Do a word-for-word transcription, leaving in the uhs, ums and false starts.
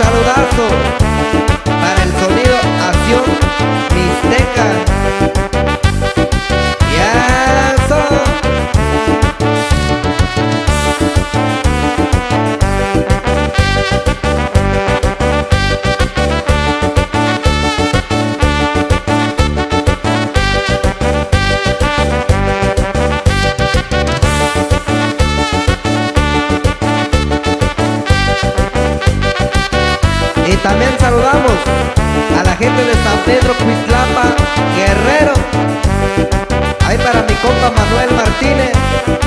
saludazo para el sonido Acción Mixteca. Ya son. Y también saludamos a la gente de San Pedro Cuitlapa, Guerrero. Ahí para mi compa Manuel Martínez.